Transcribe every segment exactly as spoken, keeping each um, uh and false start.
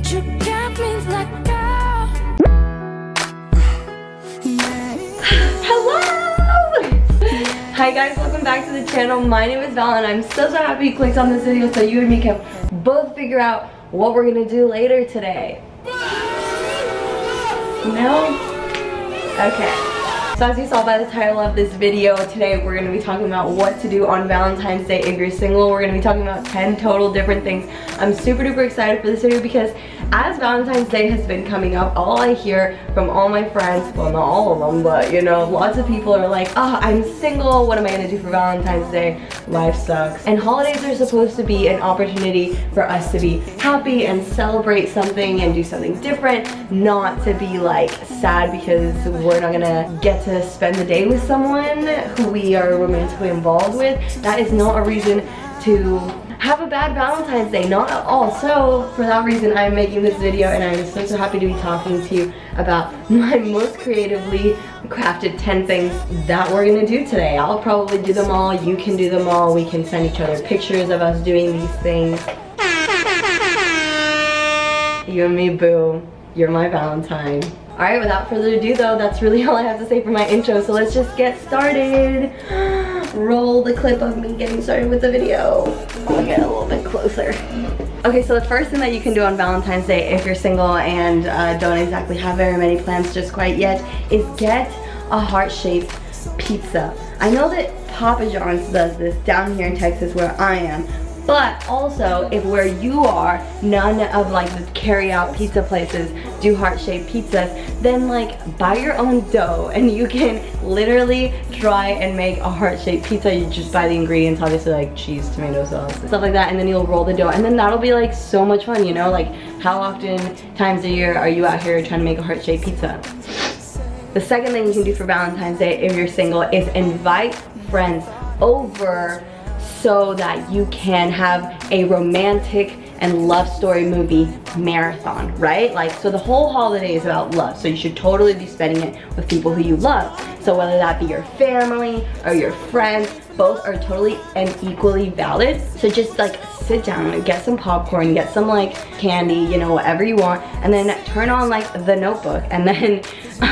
you got me like go. Hello! Hi guys, welcome back to the channel. My name is Val and I'm so so happy you clicked on this video so you and me can both figure out what we're gonna do later today. No? Okay. So as you saw by the title of this video, today we're going to be talking about what to do on Valentine's Day if you're single. We're going to be talking about ten total different things. I'm super duper excited for this video because as Valentine's Day has been coming up, all I hear from all my friends, well not all of them, but you know, lots of people are like, oh, I'm single, what am I going to do for Valentine's Day? Life sucks. And holidays are supposed to be an opportunity for us to be happy and celebrate something and do something different, not to be like sad because we're not going to get to to spend the day with someone who we are romantically involved with. That is not a reason to have a bad Valentine's Day, not at all. So for that reason I'm making this video and I'm so so happy to be talking to you about my most creatively crafted ten things that we're gonna do today. I'll probably do them all, you can do them all, we can send each other pictures of us doing these things. You and me, boo, you're my Valentine. Alright, without further ado though, that's really all I have to say for my intro, so let's just get started. Roll the clip of me getting started with the video. I'll get a little bit closer. Okay, so the first thing that you can do on Valentine's Day if you're single and uh, don't exactly have very many plans just quite yet is get a heart-shaped pizza. I know that Papa John's does this down here in Texas where I am, but also, if where you are, none of like the carry-out pizza places do heart-shaped pizzas, then like buy your own dough and you can literally try and make a heart-shaped pizza. You just buy the ingredients, obviously like cheese, tomato sauce, stuff like that, and then you'll roll the dough, and then that'll be like so much fun, you know? Like how often times a year are you out here trying to make a heart-shaped pizza? The second thing you can do for Valentine's Day if you're single is invite friends over so that you can have a romantic and love story movie marathon, right? Like, so the whole holiday is about love, so you should totally be spending it with people who you love. So whether that be your family or your friends, both are totally and equally valid. So just like sit down and get some popcorn, get some like candy, you know, whatever you want, and then turn on like The Notebook and then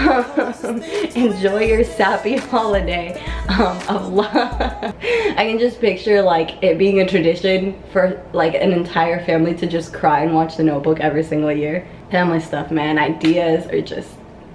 um, enjoy your sappy holiday um, of love. I can just picture like it being a tradition for like an entire family to just cry and watch The Notebook every single year. Family stuff, man, ideas are just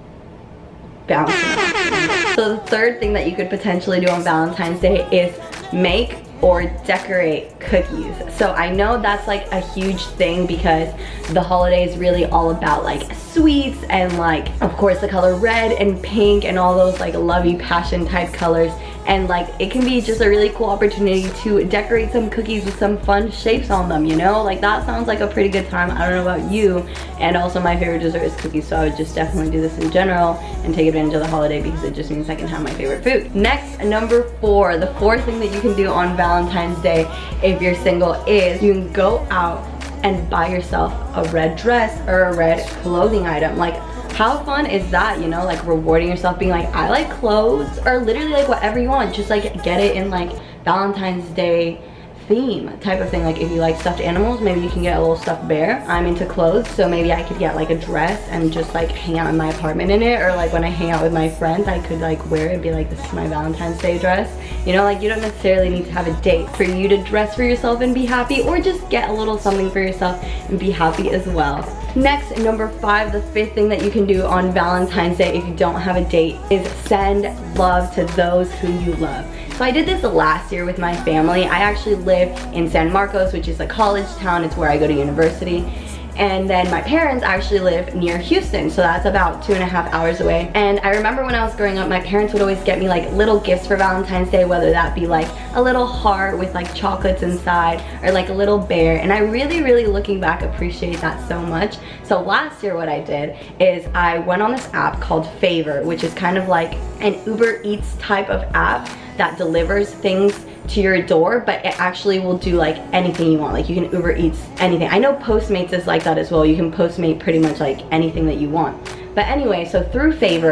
bouncing off. So the third thing that you could potentially do on Valentine's Day is make or decorate cookies. So I know that's like a huge thing because the holiday is really all about like sweets and like of course the color red and pink and all those like lovey passion type colors, and like it can be just a really cool opportunity to decorate some cookies with some fun shapes on them, you know? Like that sounds like a pretty good time. I don't know about you, and also my favorite dessert is cookies, so I would just definitely do this in general and take advantage of the holiday because it just means I can have my favorite food. Next, number four, the fourth thing that you can do on Valentine's Day if you're single is you can go out and buy yourself a red dress or a red clothing item. Like how fun is that, you know? Like rewarding yourself, being like, I like clothes, or literally like whatever you want, just like get it in like Valentine's Day theme type of thing. Like if you like stuffed animals, maybe you can get a little stuffed bear. I'm into clothes, so maybe I could get like a dress and just like hang out in my apartment in it, or like when I hang out with my friends I could like wear it and be like, this is my Valentine's Day dress. You know, like you don't necessarily need to have a date for you to dress for yourself and be happy, or just get a little something for yourself and be happy as well. Next, number five, the fifth thing that you can do on Valentine's Day if you don't have a date is send love to those who you love. So I did this last year with my family. I actually live in San Marcos, which is a college town. It's where I go to university. And then my parents actually live near Houston, so that's about two and a half hours away. And I remember when I was growing up, my parents would always get me like little gifts for Valentine's Day, whether that be like a little heart with like chocolates inside or like a little bear. And I really, really looking back appreciate that so much. So last year what I did is I went on this app called Favor, which is kind of like an Uber Eats type of app that delivers things to your door, but it actually will do like anything you want. Like you can Uber Eats anything. I know Postmates is like that as well. You can Postmate pretty much like anything that you want. But anyway, so through Favor,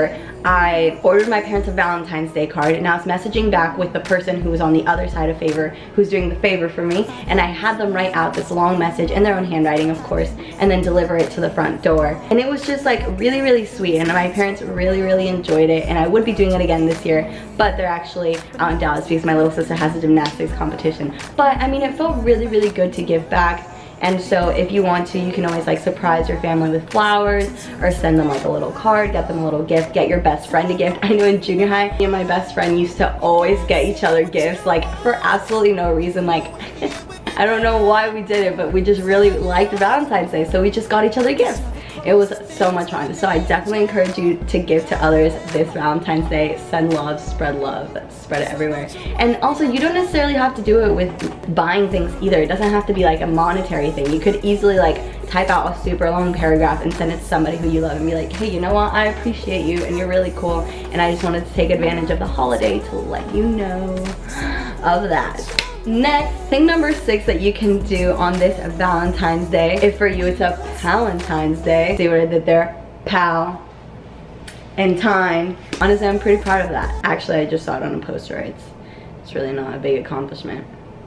I ordered my parents a Valentine's Day card, and I was messaging back with the person who was on the other side of favor, who's doing the favor for me, and I had them write out this long message in their own handwriting, of course, and then deliver it to the front door. And it was just like really, really sweet, and my parents really, really enjoyed it, and I would be doing it again this year, but they're actually out in Dallas because my little sister has a gymnastics competition. But I mean, it felt really, really good to give back. And so if you want to, you can always like surprise your family with flowers or send them like a little card, get them a little gift, get your best friend a gift. I know in junior high, me and my best friend used to always get each other gifts, like for absolutely no reason. Like, I don't know why we did it, but we just really liked Valentine's Day, so we just got each other gifts. It was so much fun. So I definitely encourage you to give to others this Valentine's Day. Send love, spread love, spread it everywhere. And also, you don't necessarily have to do it with buying things either. It doesn't have to be like a monetary thing. You could easily like type out a super long paragraph and send it to somebody who you love and be like, hey, you know what? I appreciate you and you're really cool, and I just wanted to take advantage of the holiday to let you know of that. Next, thing number six that you can do on this Valentine's Day, if for you it's a Valentine's Day. See what I did there? Pal and time. Honestly, I'm pretty proud of that. Actually, I just saw it on a poster. It's, it's really not a big accomplishment.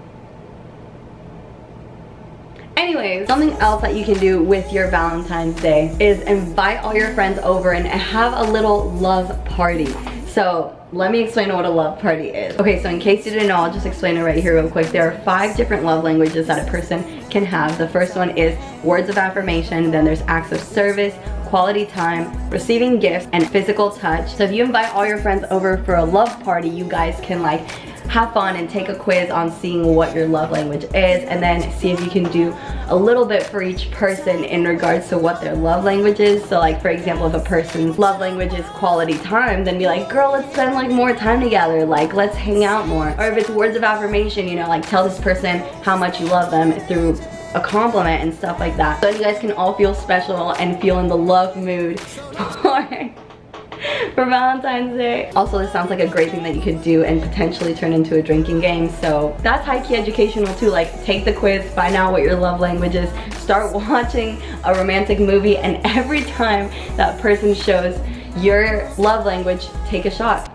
Anyways, something else that you can do with your Valentine's Day is invite all your friends over and have a little love party. So let me explain what a love party is. Okay, so in case you didn't know, I'll just explain it right here real quick. There are five different love languages that a person can have. The first one is words of affirmation, then there's acts of service, quality time, receiving gifts, and physical touch. So if you invite all your friends over for a love party, you guys can like have fun and take a quiz on seeing what your love language is, and then see if you can do a little bit for each person in regards to what their love language is. So like, for example, if a person's love language is quality time, then be like, girl, let's spend like more time together, like let's hang out more. Or if it's words of affirmation, you know, like tell this person how much you love them through a compliment and stuff like that. So you guys can all feel special and feel in the love mood for for Valentine's Day. Also, this sounds like a great thing that you could do and potentially turn into a drinking game. So that's high-key educational too. Like, take the quiz, find out what your love language is, start watching a romantic movie, and every time that person shows your love language, take a shot.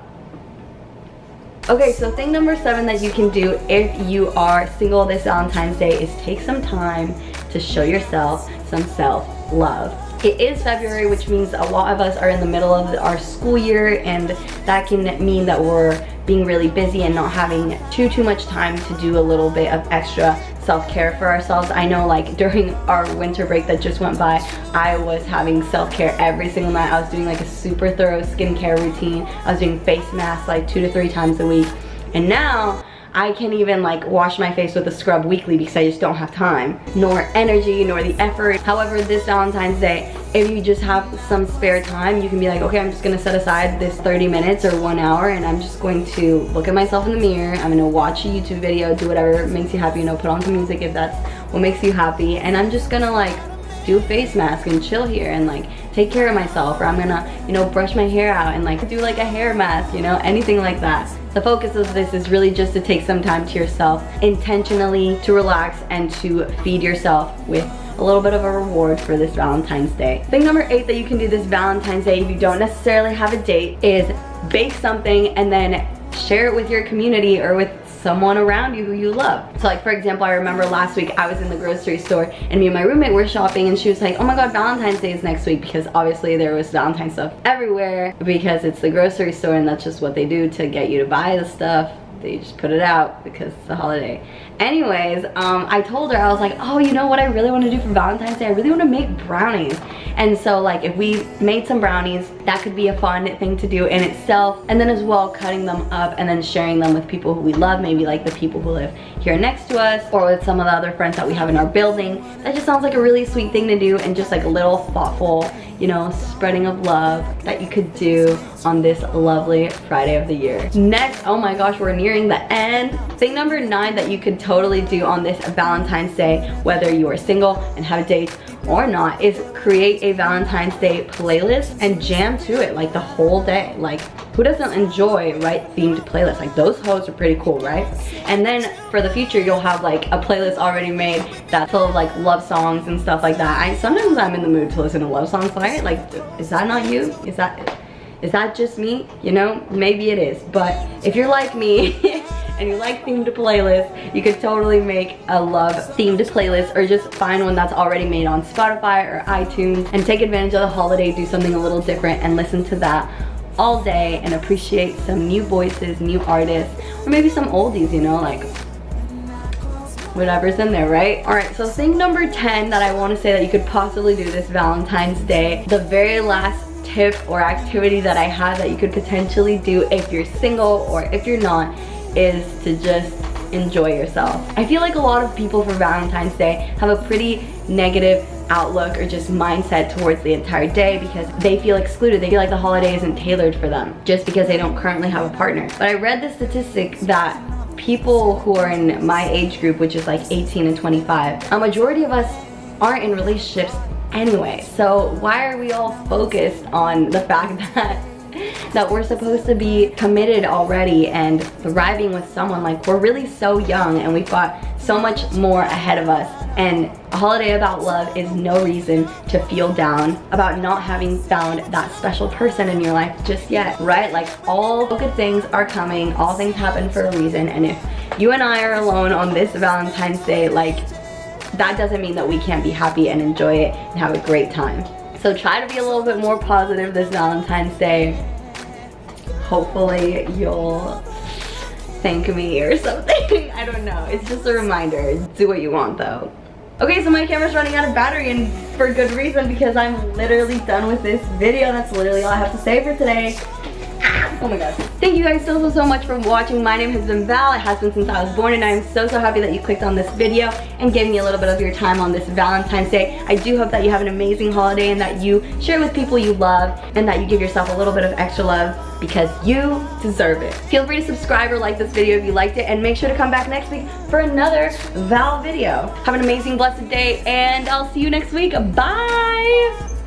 Okay, so thing number seven that you can do if you are single this Valentine's Day is take some time to show yourself some self-love. It is February, which means a lot of us are in the middle of our school year, and that can mean that we're being really busy and not having too, too much time to do a little bit of extra self-care for ourselves. I know like during our winter break that just went by, I was having self-care every single night. I was doing like a super thorough skincare routine. I was doing face masks like two to three times a week. And now, I can't even like wash my face with a scrub weekly because I just don't have time, nor energy, nor the effort. However, this Valentine's Day, if you just have some spare time, you can be like, okay, I'm just gonna set aside this thirty minutes or one hour and I'm just going to look at myself in the mirror. I'm gonna watch a YouTube video, do whatever makes you happy, you know, put on some music if that's what makes you happy. And I'm just gonna like do a face mask and chill here and like take care of myself, or I'm gonna, you know, brush my hair out and like do like a hair mask, you know, anything like that. The focus of this is really just to take some time to yourself, intentionally to relax and to feed yourself with a little bit of a reward for this Valentine's Day. Thing number eight that you can do this Valentine's Day if you don't necessarily have a date is bake something and then share it with your community or with someone around you who you love. So like, for example, I remember last week I was in the grocery store and me and my roommate were shopping, and she was like, oh my god, Valentine's Day is next week, because obviously there was Valentine's stuff everywhere because it's the grocery store and that's just what they do to get you to buy the stuff. They just put it out because it's the holiday. Anyways, um, I told her, I was like, oh, you know what I really want to do for Valentine's Day? I really want to make brownies. And so like, if we made some brownies, that could be a fun thing to do in itself. And then as well, cutting them up and then sharing them with people who we love, maybe like the people who live here next to us, or with some of the other friends that we have in our building. That just sounds like a really sweet thing to do, and just like a little thoughtful, you know, spreading of love that you could do on this lovely Friday of the year. Next, oh my gosh, we're nearing the end. Thing number nine that you could totally do on this Valentine's Day, whether you are single and have a date or not, is create a Valentine's Day playlist and jam to it like the whole day. Like, who doesn't enjoy, right, themed playlists? Like, those hoes are pretty cool, right? And then for the future, you'll have like a playlist already made that's full of like love songs and stuff like that. I sometimes I'm in the mood to listen to love songs, right? Like, is that not you? Is that Is that just me? You know, maybe it is. But if you're like me and you like themed playlists, you could totally make a love themed playlist, or just find one that's already made on Spotify or iTunes and take advantage of the holiday, do something a little different and listen to that all day and appreciate some new voices, new artists, or maybe some oldies, you know, like whatever's in there, right? All right, so thing number ten that I want to say that you could possibly do this Valentine's Day, the very last tip or activity that I have that you could potentially do if you're single or if you're not, is to just enjoy yourself. I feel like a lot of people for Valentine's Day have a pretty negative outlook or just mindset towards the entire day because they feel excluded. They feel like the holiday isn't tailored for them just because they don't currently have a partner. But I read the statistic that people who are in my age group, which is like eighteen and twenty-five, a majority of us aren't in relationships anyway. So why are we all focused on the fact that that we're supposed to be committed already and thriving with someone? Like, we're really so young and we've got so much more ahead of us, and a holiday about love is no reason to feel down about not having found that special person in your life just yet, right? Like, all good things are coming, all things happen for a reason, and if you and I are alone on this Valentine's Day, like, that doesn't mean that we can't be happy and enjoy it and have a great time. So try to be a little bit more positive this Valentine's Day. Hopefully you'll thank me or something. I don't know. It's just a reminder. Do what you want though. Okay, so my camera's running out of battery, and for good reason, because I'm literally done with this video. That's literally all I have to say for today. Oh my god. Thank you guys so, so, so much for watching. My name has been Val. It has been since I was born, and I am so, so happy that you clicked on this video and gave me a little bit of your time on this Valentine's Day. I do hope that you have an amazing holiday and that you share with people you love and that you give yourself a little bit of extra love because you deserve it. Feel free to subscribe or like this video if you liked it, and make sure to come back next week for another Val video. Have an amazing, blessed day, and I'll see you next week. Bye!